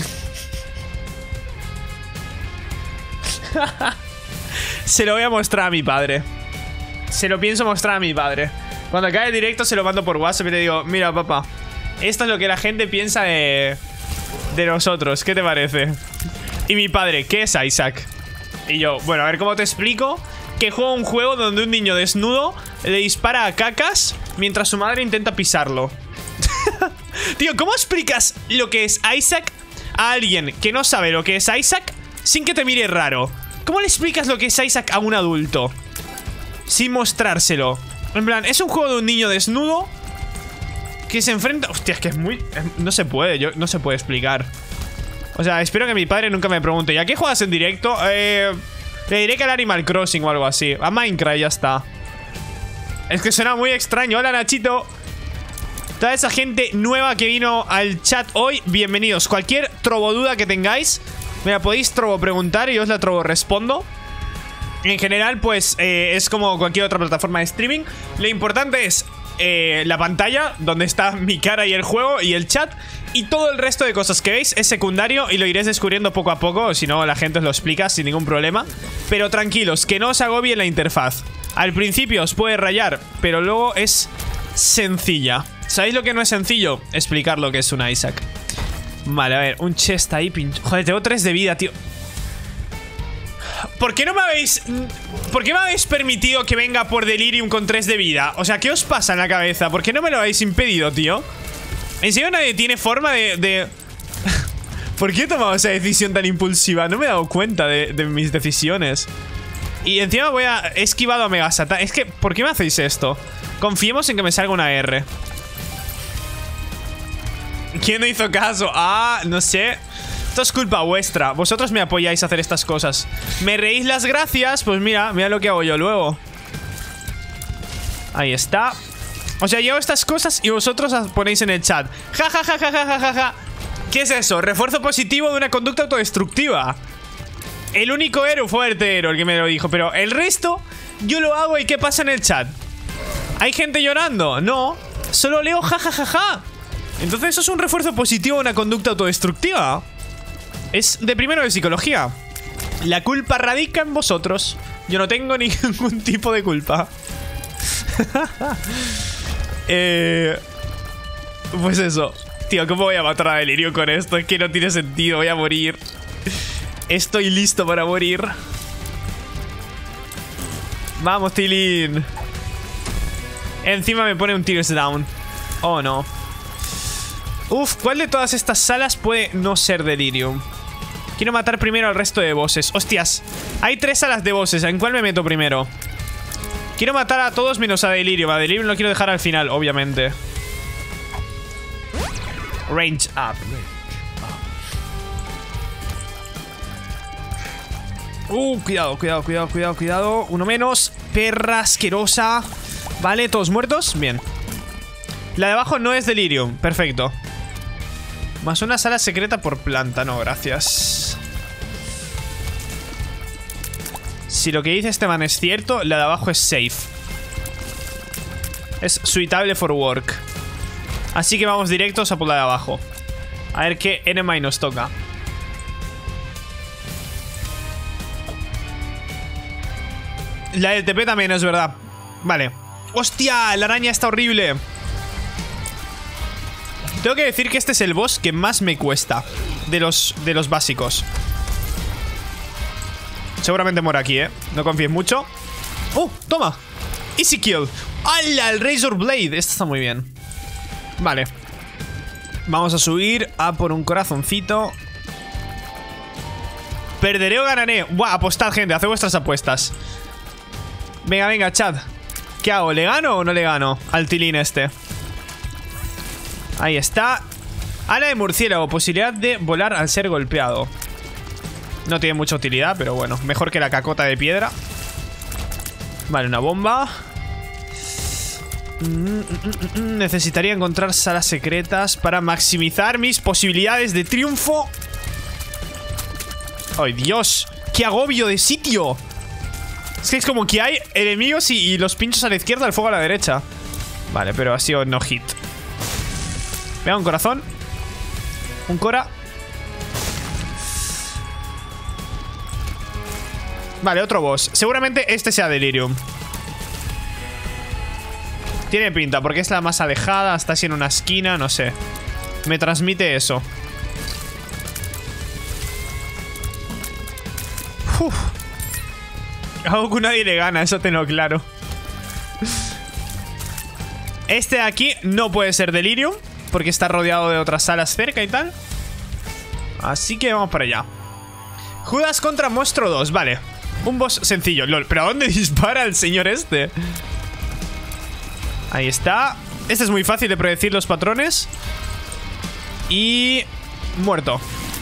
Se lo voy a mostrar a mi padre. Se lo pienso mostrar a mi padre. Cuando acabe el directo se lo mando por WhatsApp y le digo: mira, papá, esto es lo que la gente piensa de nosotros. ¿Qué te parece? Y mi padre: ¿qué es Isaac? Y yo: bueno, a ver cómo te explico. Que juega un juego donde un niño desnudo le dispara a cacas mientras su madre intenta pisarlo. Tío, ¿cómo explicas lo que es Isaac a alguien que no sabe lo que es Isaac sin que te mire raro? ¿Cómo le explicas lo que es Isaac a un adulto sin mostrárselo? En plan, es un juego de un niño desnudo que se enfrenta... Hostia, es que es muy... no se puede, no se puede explicar. O sea, espero que mi padre nunca me pregunte: ¿y a qué juegas en directo? Le diré que al Animal Crossing o algo así. A Minecraft, ya está. Es que suena muy extraño. Hola, Nachito. Toda esa gente nueva que vino al chat hoy, bienvenidos. Cualquier trovoduda que tengáis, me la podéis trovo preguntar y yo os la trovo respondo. En general, pues, es como cualquier otra plataforma de streaming. Lo importante es la pantalla, donde está mi cara y el juego y el chat. Y todo el resto de cosas que veis es secundario y lo iréis descubriendo poco a poco. Si no, la gente os lo explica sin ningún problema. Pero tranquilos, que no os agobie la interfaz. Al principio os puede rayar, pero luego es sencilla. ¿Sabéis lo que no es sencillo? Explicar lo que es una Isaac. Vale, a ver, un chest ahí pincho. Joder, tengo 3 de vida, tío. ¿Por qué no me habéis... ¿Por qué me habéis permitido que venga por Delirium con 3 de vida? O sea, ¿qué os pasa en la cabeza? ¿Por qué no me lo habéis impedido, tío? ¿En serio nadie tiene forma de... ¿Por qué he tomado esa decisión tan impulsiva? No me he dado cuenta de mis decisiones. Y encima he esquivado a Megasatan. Es que, ¿por qué me hacéis esto? Confiemos en que me salga una R. ¿Quién no hizo caso? Ah, no sé. Esto es culpa vuestra. Vosotros me apoyáis a hacer estas cosas. ¿Me reís las gracias? Pues mira lo que hago yo luego. Ahí está. O sea, yo hago estas cosas y vosotros las ponéis en el chat. Ja, ja, ja, ja, ja, ja, ja, ja. ¿Qué es eso? Refuerzo positivo de una conducta autodestructiva. El único héroe fue Artero el que me lo dijo. Pero el resto, yo lo hago y ¿qué pasa en el chat? ¿Hay gente llorando? No. Solo leo ja, ja, ja, ja. Entonces eso es un refuerzo positivo de una conducta autodestructiva. Es de primero de psicología. La culpa radica en vosotros. Yo no tengo ningún tipo de culpa. Pues eso. Tío, ¿cómo voy a matar a Delirium con esto? Es que no tiene sentido, voy a morir. Estoy listo para morir. Vamos, Tilín. Encima me pone un Tears Down. Oh, no. Uf, ¿cuál de todas estas salas puede no ser Delirium? Quiero matar primero al resto de bosses. Hostias, hay 3 salas de bosses. ¿En cuál me meto primero? Quiero matar a todos menos a Delirium. A Delirium lo quiero dejar al final, obviamente. Range up. Cuidado, cuidado, cuidado, cuidado, cuidado. Uno menos. Perra asquerosa. Vale, ¿todos muertos? Bien. La de abajo no es Delirium. Perfecto. Más una sala secreta por planta. No, gracias. Si lo que dice este man es cierto, la de abajo es safe. Es suitable for work. Así que vamos directos a por la de abajo. A ver qué enemy nos toca. La del TP también es verdad. Vale. ¡Hostia! La araña está horrible. Tengo que decir que este es el boss que más me cuesta de los básicos. Seguramente muere aquí, no confíes mucho. ¡Oh! ¡Toma! Easy kill. ¡Hala! El Razor Blade. Esto está muy bien. Vale. Vamos a subir a por un corazoncito. ¿Perderé o ganaré? Buah, apostad, gente. Haced vuestras apuestas. Venga, venga, chat. ¿Qué hago? ¿Le gano o no le gano al Tilín este? Ahí está. Ala de murciélago. Posibilidad de volar al ser golpeado. No tiene mucha utilidad, pero bueno. Mejor que la cacota de piedra. Vale, una bomba. Necesitaría encontrar salas secretas para maximizar mis posibilidades de triunfo. ¡Ay, Dios! ¡Qué agobio de sitio! Es que es como que hay enemigos y los pinchos a la izquierda, el fuego a la derecha. Vale, pero ha sido no hit. Vea, un corazón. Un cora. Vale, otro boss. Seguramente este sea Delirium. Tiene pinta, porque es la más alejada. Está así en una esquina, no sé. Me transmite eso. Uf. A Goku nadie le gana, eso tengo claro. Este de aquí no puede ser Delirium, porque está rodeado de otras salas cerca y tal. Así que vamos para allá. Judas contra Monstruo 2, vale. Un boss sencillo, lol. ¿Pero a dónde dispara el señor este? Ahí está. Este es muy fácil de predecir los patrones. Y... muerto.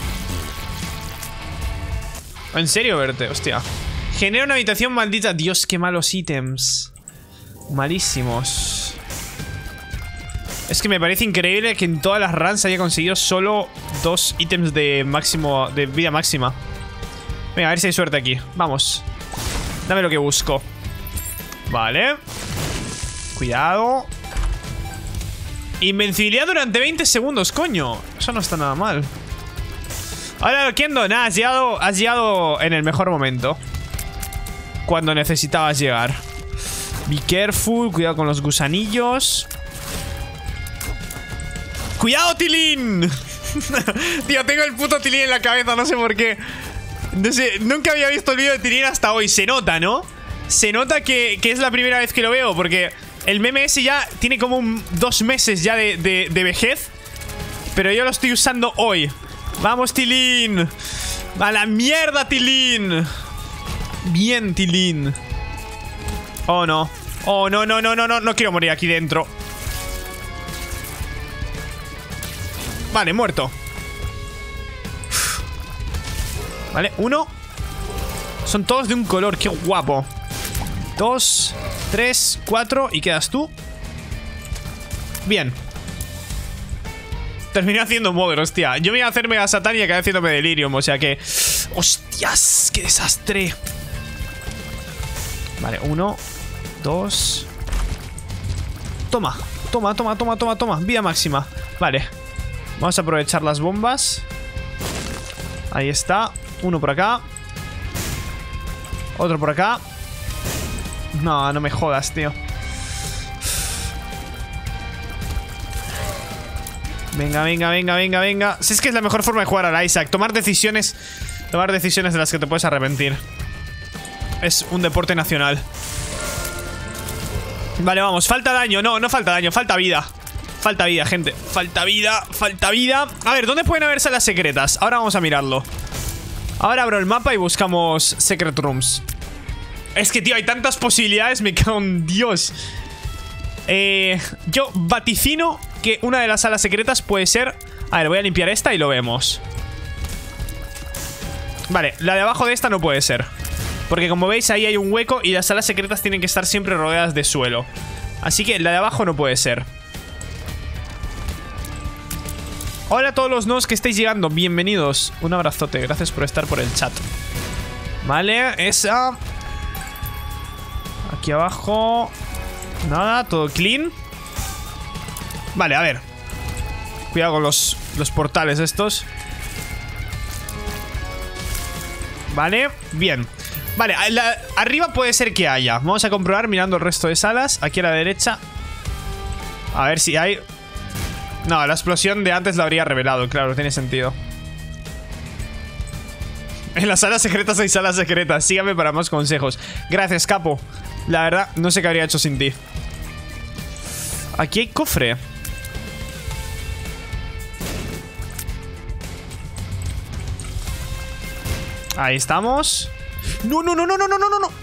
¿En serio, verte? Hostia. Genera una habitación maldita. Dios, qué malos ítems. Malísimos. Es que me parece increíble que en todas las runs haya conseguido solo 2 ítems de máximo, de vida máxima. Venga, a ver si hay suerte aquí. Vamos. Dame lo que busco. Vale. Cuidado. Invencibilidad durante 20 segundos, coño. Eso no está nada mal. Ahora, Kendo, nada, has llegado en el mejor momento. Cuando necesitabas llegar. Be careful. Cuidado con los gusanillos. ¡Cuidado, Tilín! Tío, tengo el puto Tilín en la cabeza, no sé por qué. No sé, nunca había visto el vídeo de Tilín hasta hoy. Se nota, ¿no? Se nota que es la primera vez que lo veo, porque el meme ese ya tiene como 2 meses ya de vejez. Pero yo lo estoy usando hoy. ¡Vamos, Tilín! ¡A la mierda, Tilín! Bien, Tilín. Oh, no. Oh, no, no, no, no, no. No quiero morir aquí dentro. Vale, muerto. Vale, 1. Son todos de un color, qué guapo. 2, 3, 4. Y quedas tú. Bien. Terminé haciendo Mother, hostia. Yo me iba a hacer Mega Satan y acabé haciéndome Delirium, o sea que... ¡Hostias! ¡Qué desastre! Vale, 1, 2. Toma, toma, toma, toma, toma, toma. Vida máxima. Vale. Vamos a aprovechar las bombas. Ahí está. Uno por acá. Otro por acá. No, no me jodas, tío. Venga, venga, venga, venga, venga. Si es que es la mejor forma de jugar al Isaac. Tomar decisiones de las que te puedes arrepentir. Es un deporte nacional. Vale, vamos. Falta daño. No, no falta daño. Falta vida. Falta vida, gente. Falta vida. Falta vida. A ver, ¿dónde pueden haber salas secretas? Ahora vamos a mirarlo. Ahora abro el mapa y buscamos Secret Rooms. Es que, tío, hay tantas posibilidades. Me cago en Dios. Yo vaticino que una de las salas secretas puede ser... A ver, voy a limpiar esta y lo vemos. Vale, la de abajo de esta no puede ser, porque como veis ahí hay un hueco y las salas secretas tienen que estar siempre rodeadas de suelo. Así que la de abajo no puede ser. Hola a todos los nuevos que estáis llegando, bienvenidos. Un abrazote, gracias por estar por el chat. Vale, esa. Aquí abajo. Nada, todo clean. Vale, a ver. Cuidado con los portales estos. Vale, bien. Vale, arriba puede ser que haya. Vamos a comprobar mirando el resto de salas. Aquí a la derecha. A ver si hay... No, la explosión de antes la habría revelado. Claro, tiene sentido. En las salas secretas hay salas secretas. Sígame para más consejos. Gracias, capo. La verdad, no sé qué habría hecho sin ti. Aquí hay cofre. Ahí estamos. No, no, no, no, no, no, no, no.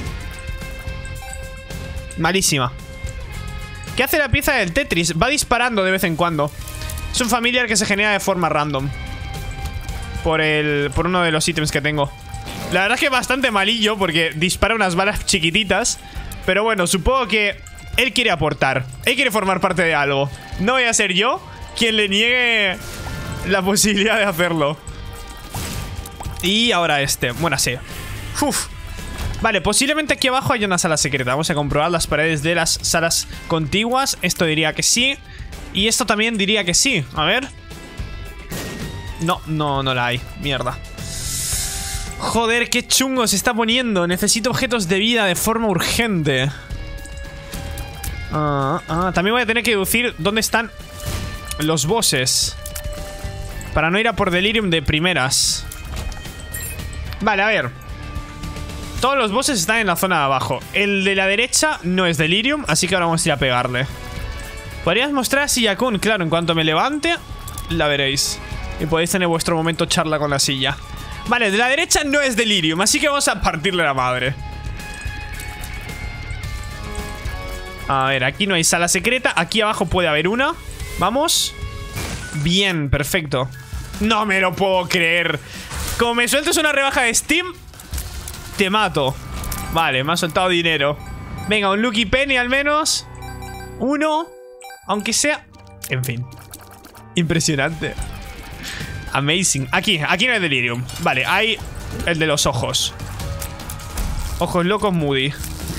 Malísima. ¿Qué hace la pieza del Tetris? Va disparando de vez en cuando. Es un familiar que se genera de forma random. Por uno de los ítems que tengo. La verdad es que bastante malillo, porque dispara unas balas chiquititas. Pero bueno, supongo que él quiere aportar. Él quiere formar parte de algo. No voy a ser yo quien le niegue la posibilidad de hacerlo. Y ahora este. Bueno, sí. Uf. Vale, posiblemente aquí abajo hay una sala secreta. Vamos a comprobar las paredes de las salas contiguas. Esto diría que sí. Y esto también diría que sí. A ver. No, no, no la hay. Mierda. Joder, qué chungo se está poniendo. Necesito objetos de vida de forma urgente. También voy a tener que deducir dónde están los bosses, para no ir a por Delirium de primeras. Vale, a ver. Todos los bosses están en la zona de abajo. El de la derecha no es Delirium, así que ahora vamos a ir a pegarle. Podrías mostrar a Silla-kun. Claro, en cuanto me levante, la veréis. Y podéis tener vuestro momento charla con la silla. Vale, de la derecha no es Delirium, así que vamos a partirle la madre. A ver, aquí no hay sala secreta. Aquí abajo puede haber una. Vamos. Bien, perfecto. No me lo puedo creer. Como me sueltes una rebaja de Steam, te mato. Vale, me ha soltado dinero. Venga, un Lucky Penny al menos. Uno. Aunque sea... En fin. Impresionante. Amazing. Aquí no hay Delirium. Vale, hay el de los ojos. Ojos locos Moody.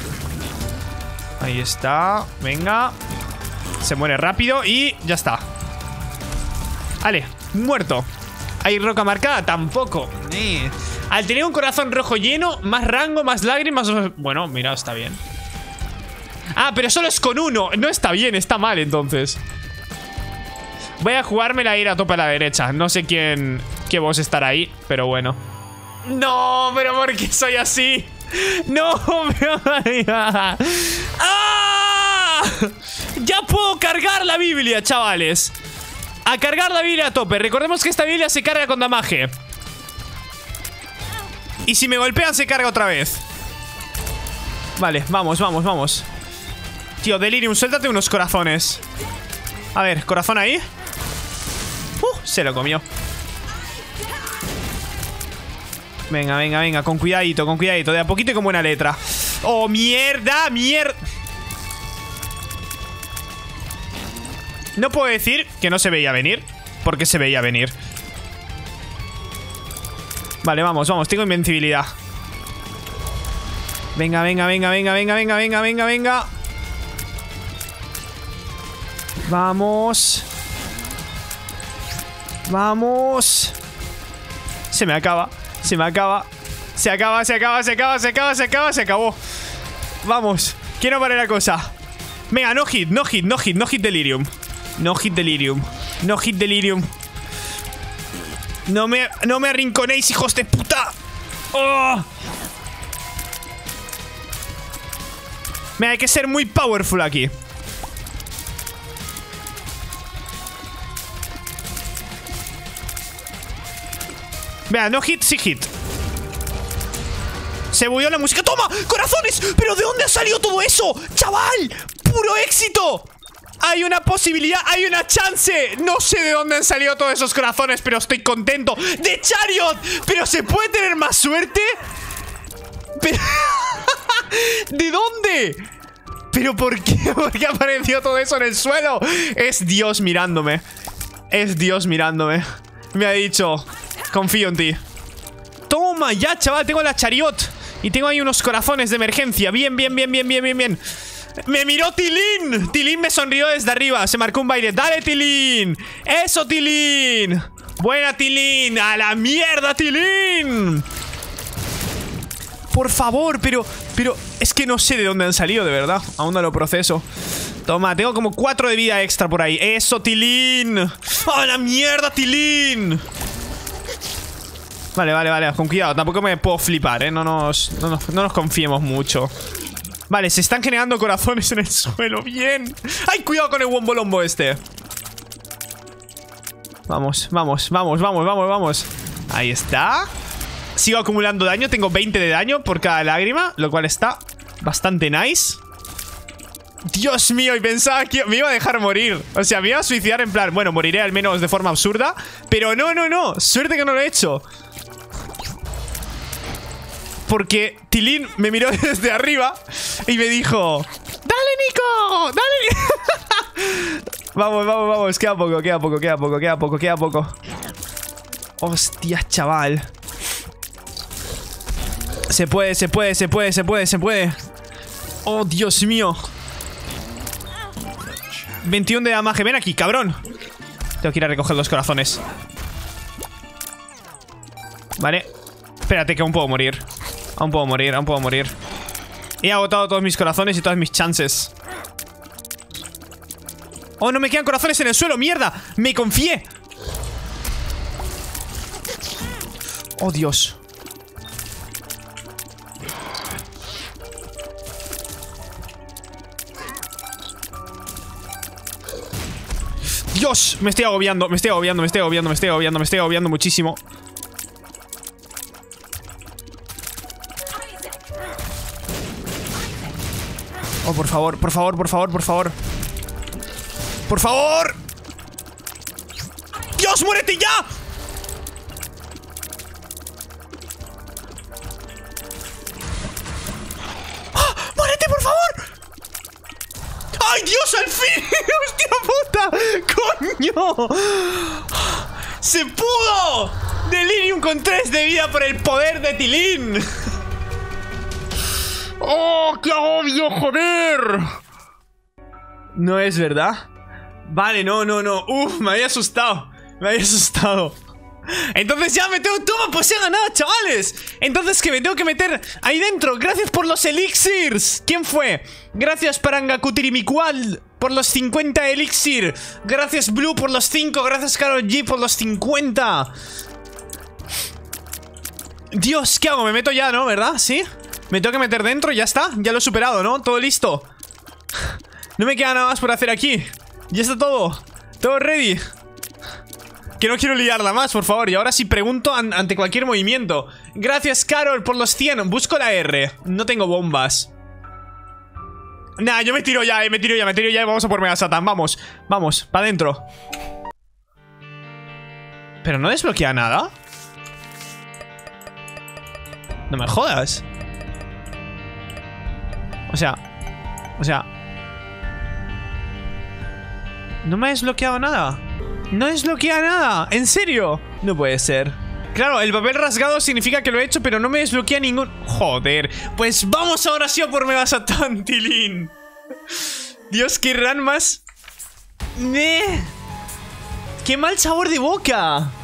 Ahí está. Venga. Se muere rápido y ya está. Vale, muerto. ¿Hay roca marcada? Tampoco. Al tener un corazón rojo lleno, más rango, más lágrimas... Bueno, mira, está bien. Ah, pero solo es con uno. No está bien, está mal entonces. Voy a jugármela a ir a tope a la derecha. No sé qué boss estará ahí, pero bueno. No, pero ¿por qué soy así? No, pero... ¡Ah! Ya puedo cargar la Biblia, chavales. A cargar la Biblia a tope. Recordemos que esta Biblia se carga con damaje. Y si me golpean se carga otra vez. Vale, vamos, vamos, vamos. Tío, Delirium, suéltate unos corazones. A ver, corazón ahí. Se lo comió. Venga, venga, venga, con cuidadito, con cuidadito. De a poquito y con buena letra. ¡Oh, mierda, mierda! No puedo decir que no se veía venir, porque se veía venir. Vale, vamos, vamos, tengo invencibilidad. Venga, venga, venga, venga, venga, venga, venga, venga, venga. Vamos. Vamos. Se me acaba. Se me acaba. Se acaba, se acaba, se acaba, se acaba, se acaba, se acabó. Vamos. Que no pare la cosa. Venga, no hit, no hit, no hit, no hit Delirium. No hit Delirium. No hit Delirium. No me arrinconéis, hijos de puta. ¡Oh! Mira, hay que ser muy powerful aquí. Vea, no hit, sí hit. Se bugueó la música. ¡Toma! ¡Corazones! ¿Pero de dónde ha salido todo eso? ¡Chaval! ¡Puro éxito! Hay una posibilidad, hay una chance. No sé de dónde han salido todos esos corazones, pero estoy contento. ¡De Chariot! ¿Pero se puede tener más suerte? Pero... ¿De dónde? ¿Pero por qué? ¿Por qué apareció todo eso en el suelo? Es Dios mirándome. Es Dios mirándome. Me ha dicho... Confío en ti. Toma, ya, chaval, tengo la Chariot. Y tengo ahí unos corazones de emergencia. Bien, bien, bien, bien, bien, bien, bien. ¡Me miró Tilín! Tilín me sonrió desde arriba. Se marcó un baile. ¡Dale, Tilín! ¡Eso, Tilín! ¡Buena, Tilín! ¡A la mierda, Tilín! Por favor, pero es que no sé de dónde han salido, de verdad. Aún no lo proceso. Toma, tengo como 4 de vida extra por ahí. ¡Eso, Tilín! ¡A la mierda, Tilín! Vale, vale, vale, con cuidado, tampoco me puedo flipar, no nos confiemos mucho. Vale, se están generando corazones en el suelo, bien. ¡Ay, cuidado con el wombolombo este! Vamos, vamos, vamos, vamos, vamos, vamos. Ahí está. Sigo acumulando daño, tengo 20 de daño por cada lágrima, lo cual está bastante nice. Dios mío, y pensaba que me iba a dejar morir. O sea, me iba a suicidar en plan, bueno, moriré al menos de forma absurda. Pero no, no, no, suerte que no lo he hecho. Porque Tilín me miró desde arriba y me dijo: ¡dale, Nico! ¡Dale! Vamos, vamos, vamos, queda poco, queda poco, queda poco, queda poco, queda poco. Hostia, chaval. Se puede, se puede, se puede, se puede, se puede. Oh, Dios mío. 21 de damaje, ven aquí, cabrón. Tengo que ir a recoger los corazones. Vale. Espérate que aún puedo morir. Aún puedo morir, aún puedo morir. He agotado todos mis corazones y todas mis chances. Oh, no me quedan corazones en el suelo, mierda. Me confié. Oh, Dios. Dios, me estoy agobiando, me estoy agobiando, me estoy agobiando, me estoy agobiando, me estoy agobiando muchísimo. Oh, por favor, por favor, por favor, por favor. ¡Por favor! ¡Dios, muérete ya! ¡Ah! ¡Muérete, por favor! ¡Ay, Dios, al fin! ¡Hostia puta! ¡Coño! ¡Se pudo! Delirium con 3 de vida por el poder de Tilín. ¡Oh, qué agobio, joder! No es verdad. Vale, no, no, no. Uf, me había asustado. Me había asustado. Entonces ya me tengo... Toma, pues he ganado, chavales. Entonces que me tengo que meter ahí dentro. Gracias por los elixirs. ¿Quién fue? Gracias Parangakutirimicual por los 50 elixir. Gracias Blue por los 5. Gracias Karol G por los 50. Dios, ¿qué hago? Me meto ya, ¿no? ¿Verdad? ¿Sí? Me tengo que meter dentro y ya está. Ya lo he superado, ¿no? Todo listo. No me queda nada más por hacer aquí. Ya está todo. Todo ready. Que no quiero liarla más, por favor. Y ahora sí pregunto ante cualquier movimiento. Gracias, Carol, por los 100. Busco la R. No tengo bombas. Nah, yo me tiro ya, me tiro ya y vamos a por Mega Satan. Vamos, vamos, para adentro. Pero no desbloquea nada. No me jodas. O sea, no me ha desbloqueado nada. No desbloquea nada, ¿en serio? No puede ser. Claro, el papel rasgado significa que lo he hecho, pero no me desbloquea ningún... Joder, pues vamos ahora sí a por Mega Satan, Tilín. Dios, qué run más... ¡Qué mal sabor de boca!